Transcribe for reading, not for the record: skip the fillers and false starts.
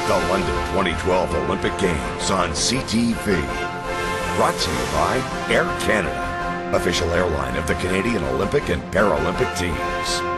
The London 2012 Olympic Games on CTV. Brought to you by Air Canada, official airline of the Canadian Olympic and Paralympic teams.